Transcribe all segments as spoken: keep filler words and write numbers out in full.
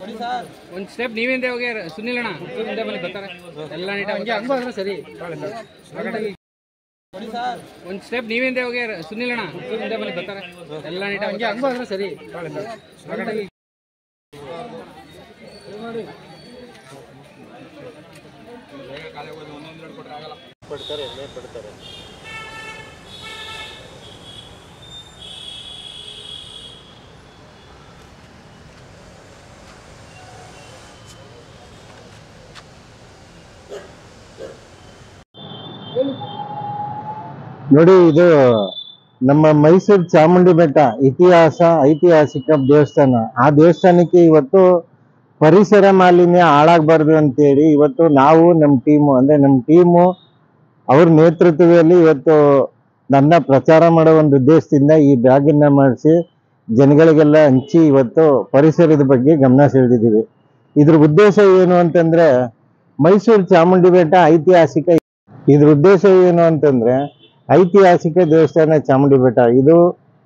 ಒಂದು ಸ್ಟೆಪ್ ನೀವಿಂದ ಹೋಗಿ ಸುನಿಲ್ ಅಣ್ಣ ಮುಂದೆ ಬನ್ನಿ ಬರ್ತಾರೆ ಎಲ್ಲ ನೀಟಾಗಿ ಹಂಗೆ ಹಂಗೆ ಹೋದ್ರೆ ಸರಿ ಒಂದು ಸ್ಟೆಪ್ ನೀವಿಂದ ಹೋಗಿ ಸುನಿಲ್ ಅಣ್ಣ ಮುಂದೆ ಬನ್ನಿ ಬರ್ತಾರೆ ಎಲ್ಲ ನೀಟಾಗಿ ಹಂಗೆ ಹಂಗೆ ಹೋದ್ರೆ ಸರಿ ಪಡ್ತಾರೆ ಎಣ್ಣೆ ಪಡ್ತಾರೆ ನೋಡಿ. ಇದು ನಮ್ಮ ಮೈಸೂರು ಚಾಮುಂಡಿ ಬೆಟ್ಟ ಇತಿಹಾಸ ಐತಿಹಾಸಿಕ ದೇವಸ್ಥಾನ. ಆ ದೇವಸ್ಥಾನಕ್ಕೆ ಇವತ್ತು ಪರಿಸರ ಮಾಲಿನ್ಯ ಹಾಳಾಗಬಾರ್ದು ಅಂತೇಳಿ ಇವತ್ತು ನಾವು ನಮ್ಮ ಟೀಮು ಅಂದ್ರೆ ನಮ್ಮ ಟೀಮು ಅವ್ರ ನೇತೃತ್ವದಲ್ಲಿ ಇವತ್ತು ನನ್ನ ಪ್ರಚಾರ ಮಾಡೋ ಒಂದು ಉದ್ದೇಶದಿಂದ ಈ ಬ್ಯಾಗನ್ನ ಮಾಡಿಸಿ ಜನಗಳಿಗೆಲ್ಲ ಹಂಚಿ ಇವತ್ತು ಪರಿಸರದ ಬಗ್ಗೆ ಗಮನ ಸೆಳೆದಿದ್ದೀವಿ. ಇದ್ರ ಉದ್ದೇಶ ಏನು ಅಂತಂದ್ರೆ ಮೈಸೂರು ಚಾಮುಂಡಿ ಬೆಟ್ಟ ಐತಿಹಾಸಿಕ. ಇದ್ರ ಉದ್ದೇಶ ಏನು ಅಂತಂದ್ರೆ ಐತಿಹಾಸಿಕ ದೇವಸ್ಥಾನ ಚಾಮುಂಡಿ ಬೆಟ್ಟ ಇದು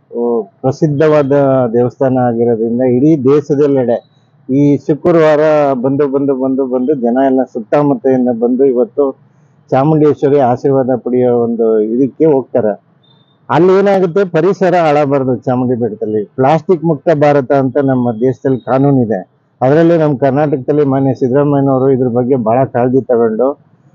ಪ್ರಸಿದ್ಧವಾದ ದೇವಸ್ಥಾನ ಆಗಿರೋದ್ರಿಂದ ಇಡೀ ದೇಶದೆಲ್ಲೆಡೆ ಈ ಶುಕ್ರವಾರ ಬಂದು ಬಂದು ಬಂದು ಬಂದು ಜನ ಎಲ್ಲ ಸುತ್ತಮುತ್ತದಿಂದ ಬಂದು ಇವತ್ತು ಚಾಮುಂಡೇಶ್ವರಿ ಆಶೀರ್ವಾದ ಪಡೆಯೋ ಒಂದು ಇದಕ್ಕೆ ಹೋಗ್ತಾರೆ. ಅಲ್ಲಿ ಏನಾಗುತ್ತೆ, ಪರಿಸರ ಹಾಳಾಗಬಾರ್ದು. ಚಾಮುಂಡಿ ಬೆಟ್ಟದಲ್ಲಿ ಪ್ಲಾಸ್ಟಿಕ್ ಮುಕ್ತ ಭಾರತ ಅಂತ ನಮ್ಮ ದೇಶದಲ್ಲಿ ಕಾನೂನು ಇದೆ. ಅದರಲ್ಲಿ ನಮ್ಮ ಕರ್ನಾಟಕದಲ್ಲಿ ಮಾನ್ಯ ಸಿದ್ದರಾಮಯ್ಯನವರು ಇದ್ರ ಬಗ್ಗೆ ಬಹಳ ಕಾಳಜಿ ತಗೊಂಡು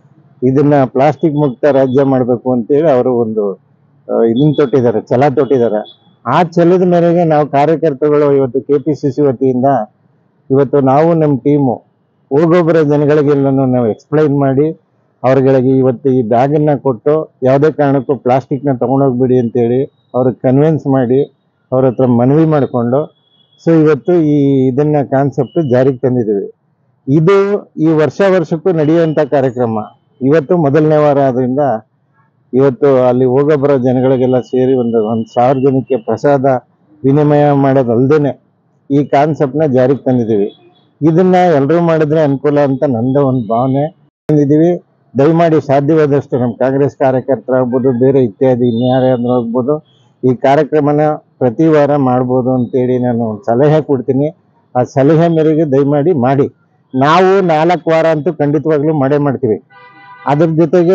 ಇದನ್ನ ಪ್ಲಾಸ್ಟಿಕ್ ಮುಕ್ತ ರಾಜ್ಯ ಮಾಡಬೇಕು ಅಂತೇಳಿ ಅವರು ಒಂದು ಇದನ್ನ ತೊಟ್ಟಿದ್ದಾರೆ, ಛಲ ತೊಟ್ಟಿದ್ದಾರೆ. ಆ ಛಲದ ಮೇರೆಗೆ ನಾವು ಕಾರ್ಯಕರ್ತರುಗಳು ಇವತ್ತು ಕೆ ಪಿ ಸಿ ಸಿ ವತಿಯಿಂದ ಇವತ್ತು ನಾವು ನಮ್ಮ ಟೀಮು ಹೋಗೊಬ್ಬರ ಜನಗಳಿಗೆಲ್ಲನೂ ನಾವು ಎಕ್ಸ್ಪ್ಲೈನ್ ಮಾಡಿ ಅವ್ರಗಳಿಗೆ ಇವತ್ತು ಈ ಬ್ಯಾಗನ್ನ ಕೊಟ್ಟು ಯಾವುದೇ ಕಾರಣಕ್ಕೂ ಪ್ಲಾಸ್ಟಿಕ್ನ ತೊಗೊಂಡೋಗ್ಬಿಡಿ ಅಂತೇಳಿ ಅವ್ರಿಗೆ ಕನ್ವಿನ್ಸ್ ಮಾಡಿ ಅವ್ರ ಹತ್ರ ಮನವಿ ಮಾಡಿಕೊಂಡು ಸೊ ಇವತ್ತು ಈ ಇದನ್ನ ಕಾನ್ಸೆಪ್ಟ್ ಜಾರಿಗೆ ತಂದಿದ್ದೀವಿ. ಇದು ಈ ವರ್ಷ ವರ್ಷಕ್ಕೂ ನಡೆಯುವಂಥ ಕಾರ್ಯಕ್ರಮ. ಇವತ್ತು ಮೊದಲನೇ ವಾರ ಆದ್ರಿಂದ ಇವತ್ತು ಅಲ್ಲಿ ಹೋಗೊಬ್ಬರ ಜನಗಳಿಗೆಲ್ಲ ಸೇರಿ ಒಂದು ಒಂದು ಸಾವಿರ ಜನಕ್ಕೆ ಪ್ರಸಾದ ವಿನಿಮಯ ಮಾಡೋದಲ್ದೇನೆ ಈ ಕಾನ್ಸೆಪ್ಟ್ನ ಜಾರಿಗೆ ತಂದಿದ್ದೀವಿ. ಇದನ್ನ ಎಲ್ಲರೂ ಮಾಡಿದ್ರೆ ಅನುಕೂಲ ಅಂತ ನಂದು ಒಂದು ಭಾವನೆ ತಂದಿದ್ದೀವಿ. ದಯಮಾಡಿ ಸಾಧ್ಯವಾದಷ್ಟು ನಮ್ಮ ಕಾಂಗ್ರೆಸ್ ಕಾರ್ಯಕರ್ತರಾಗ್ಬೋದು, ಬೇರೆ ಇತ್ಯಾದಿ ಇನ್ಯಾರಾದ್ರೂ ಆಗ್ಬೋದು, ಈ ಕಾರ್ಯಕ್ರಮನ ಪ್ರತಿ ವಾರ ಮಾಡ್ಬೋದು ಅಂತೇಳಿ ನಾನು ಸಲಹೆ ಕೊಡ್ತೀನಿ. ಆ ಸಲಹೆ ಮೇರೆಗೆ ದಯಮಾಡಿ ಮಾಡಿ. ನಾವು ನಾಲ್ಕು ವಾರ ಅಂತೂ ಖಂಡಿತವಾಗ್ಲೂ ಮಾಡೇ ಮಾಡ್ತೀವಿ. ಅದ್ರ ಜೊತೆಗೆ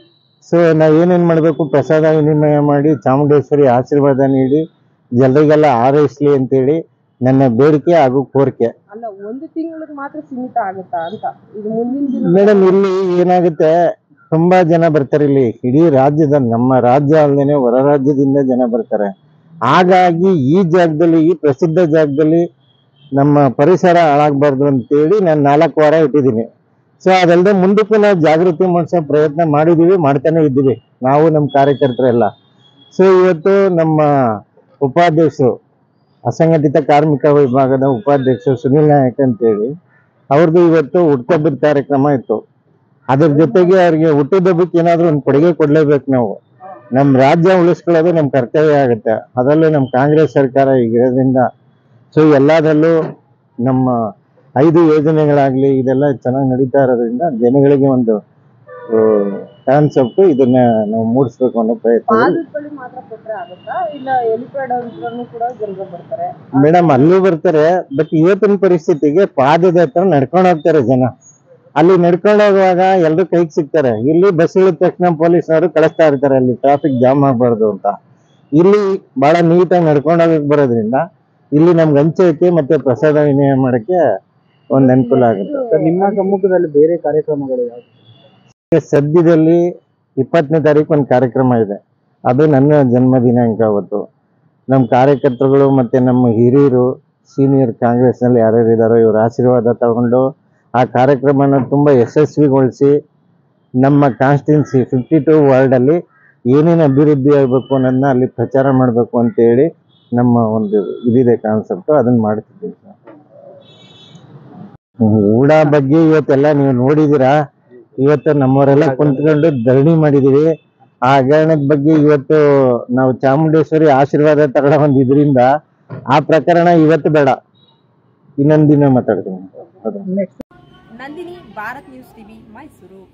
ಸೊ ನಾವು ಏನೇನು ಮಾಡಬೇಕು, ಪ್ರಸಾದ ವಿನಿಮಯ ಮಾಡಿ ಚಾಮುಂಡೇಶ್ವರಿ ಆಶೀರ್ವಾದ ನೀಡಿ ಜನರಿಗೆಲ್ಲ ಹಾರೈಸ್ಲಿ ಅಂತೇಳಿ ನನ್ನ ಬೇಡಿಕೆ ಹಾಗೂ ಕೋರಿಕೆ. ಅಲ್ಲ, ಒಂದು ತಿಂಗಳಿಗೆ ಮಾತ್ರ ಸೀಮಿತ ಆಗುತ್ತಾ ಅಂತ ಇದು ಮುಂದಿನ ಮೇಡಮ್, ಇಲ್ಲಿ ಏನಾಗುತ್ತೆ, ತುಂಬಾ ಜನ ಬರ್ತಾರೆ. ಇಲ್ಲಿ ಇಡೀ ರಾಜ್ಯದ ನಮ್ಮ ರಾಜ್ಯ ಅಲ್ಲದೇನೆ ಹೊರ ರಾಜ್ಯದಿಂದ ಜನ ಬರ್ತಾರೆ. ಹಾಗಾಗಿ ಈ ಜಾಗದಲ್ಲಿ, ಈ ಪ್ರಸಿದ್ಧ ಜಾಗದಲ್ಲಿ ನಮ್ಮ ಪರಿಸರ ಹಾಳಾಗಬಾರ್ದು ಅಂತೇಳಿ ನಾನು ನಾಲ್ಕು ವಾರ ಇಟ್ಟಿದ್ದೀನಿ. ಸೊ ಅದಲ್ಲದೆ ಮುಂದಕ್ಕೂ ನಾವು ಜಾಗೃತಿ ಮೂಡಿಸೋ ಪ್ರಯತ್ನ ಮಾಡಿದ್ದೀವಿ, ಮಾಡ್ತಾನೆ ಇದ್ದೀವಿ ನಾವು ನಮ್ಮ ಕಾರ್ಯಕರ್ತರೆಲ್ಲ. ಸೊ ಇವತ್ತು ನಮ್ಮ ಉಪಾಧ್ಯಕ್ಷರು, ಅಸಂಘಟಿತ ಕಾರ್ಮಿಕ ವಿಭಾಗದ ಉಪಾಧ್ಯಕ್ಷರು ಸುನಿಲ್ ನಾಯಕ್ ಅಂತೇಳಿ ಅವ್ರದ್ದು ಇವತ್ತು ಹುಟ್ಟುಹಬ್ಬದ ಕಾರ್ಯಕ್ರಮ ಇತ್ತು. ಅದ್ರ ಜೊತೆಗೆ ಅವ್ರಿಗೆ ಹುಟ್ಟುಹಬ್ಬಕ್ಕೆ ಏನಾದರೂ ಒಂದು ಕೊಡುಗೆ ಕೊಡ್ಲೇಬೇಕು. ನಾವು ನಮ್ಮ ರಾಜ್ಯ ಉಳಿಸ್ಕೊಳ್ಳೋದು ನಮ್ಮ ಕರ್ತವ್ಯ ಆಗುತ್ತೆ. ಅದರಲ್ಲೂ ನಮ್ಮ ಕಾಂಗ್ರೆಸ್ ಸರ್ಕಾರ ಈಗ ಇರೋದ್ರಿಂದ ಸೊ ಎಲ್ಲದರಲ್ಲೂ ನಮ್ಮ ಐದು ಯೋಜನೆಗಳಾಗ್ಲಿ ಇದೆಲ್ಲ ಚೆನ್ನಾಗಿ ನಡೀತಾ ಇರೋದ್ರಿಂದ ಜನಗಳಿಗೆ ಒಂದು ಕಾನ್ಸೆಪ್ಟ್ ಇದನ್ನ ನಾವು ಮೂಡಿಸ್ಬೇಕು ಅನ್ನೋ ಪ್ರಯತ್ನ. ಮೇಡಮ್, ಅಲ್ಲೂ ಬರ್ತಾರೆ, ಬಟ್ ಇವತ್ತಿನ ಪರಿಸ್ಥಿತಿಗೆ ಪಾದದ ಹತ್ರ ನಡ್ಕೊಂಡು ಹೋಗ್ತಾರೆ ಜನ. ಅಲ್ಲಿ ನಡ್ಕೊಂಡು ಹೋಗುವಾಗ ಎಲ್ರು ಕೈಗೆ ಸಿಗ್ತಾರೆ. ಇಲ್ಲಿ ಬಸ್ ಇಳಿದ ತಕ್ಷಣ ಪೊಲೀಸ್ನವರು ಕಳಿಸ್ತಾ ಇರ್ತಾರೆ ಅಲ್ಲಿ ಟ್ರಾಫಿಕ್ ಜಾಮ್ ಆಗಬಾರ್ದು ಅಂತ. ಇಲ್ಲಿ ಬಹಳ ನೀಟಾಗಿ ನಡ್ಕೊಂಡು ಹೋಗಕ್ಕೆ ಬರೋದ್ರಿಂದ ಇಲ್ಲಿ ನಮ್ಗೆ ಹಂಚೋಕೆ ಮತ್ತೆ ಪ್ರಸಾದ ವಿನಿಮಯ ಮಾಡಕ್ಕೆ ಒಂದು ಅನುಕೂಲ ಆಗುತ್ತೆ. ನಿಮ್ಮ ಸಮ್ಮುಖದಲ್ಲಿ ಬೇರೆ ಕಾರ್ಯಕ್ರಮಗಳು ಯಾವುದು? ಸದ್ಯದಲ್ಲಿ ಇಪ್ಪತ್ತನೇ ತಾರೀಕು ಒಂದು ಕಾರ್ಯಕ್ರಮ ಇದೆ. ಅದು ನನ್ನ ಜನ್ಮ ದಿನಾಂಕ. ಅವತ್ತು ನಮ್ಮ ಕಾರ್ಯಕರ್ತರುಗಳು ಮತ್ತೆ ನಮ್ಮ ಹಿರಿಯರು, ಸೀನಿಯರ್ ಕಾಂಗ್ರೆಸ್ನಲ್ಲಿ ಯಾರ್ಯಾರು ಇದ್ದಾರೋ ಇವ್ರ ಆಶೀರ್ವಾದ ತಗೊಂಡು ಆ ಕಾರ್ಯಕ್ರಮನ ತುಂಬ ಯಶಸ್ವಿಗೊಳಿಸಿ ನಮ್ಮ ಕಾನ್ಸ್ಟಿಟ್ಯೂನ್ಸಿ ಫಿಫ್ಟಿ ಟು ವಾರ್ಡಲ್ಲಿ ಏನೇನು ಅಭಿವೃದ್ಧಿ ಆಗಬೇಕು ಅನ್ನೋದನ್ನ ಅಲ್ಲಿ ಪ್ರಚಾರ ಮಾಡಬೇಕು ಅಂತೇಳಿ ನಮ್ಮ ಒಂದು ಇದಿದೆ ಕಾನ್ಸೆಪ್ಟು. ಅದನ್ನು ಮಾಡ್ತಿದ್ದೀವಿ. ಊಡ ಬಗ್ಗೆ ಇವತ್ತೆಲ್ಲ ನೀವು ನೋಡಿದ್ದೀರಾ. ಇವತ್ತು ನಮ್ಮವರೆಲ್ಲ ಕುಂತ್ಕೊಂಡು ಧರಣಿ ಮಾಡಿದೀವಿ. ಆ ಹಗರಣದ ಬಗ್ಗೆ ಇವತ್ತು ನಾವು ಚಾಮುಂಡೇಶ್ವರಿ ಆಶೀರ್ವಾದ ತಗೊಳ್ಳೋ ಒಂದು ಇದರಿಂದ ಆ ಪ್ರಕರಣ ಇವತ್ತು ಬೇಡ, ಇನ್ನೊಂದು ದಿನ ಮಾತಾಡ್ತೀನಿ. Nandini, Bharat news TV, Mysuru.